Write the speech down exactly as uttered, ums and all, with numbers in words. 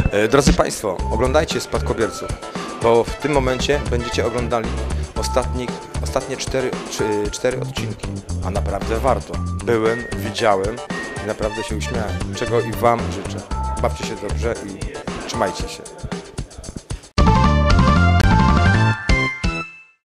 E, Drodzy Państwo, oglądajcie Spadkobierców, bo w tym momencie będziecie oglądali ostatni, ostatnie cztery, czy, cztery odcinki, a naprawdę warto. Byłem, widziałem i naprawdę się uśmiałem, czego i Wam życzę. Bawcie się dobrze i trzymajcie się.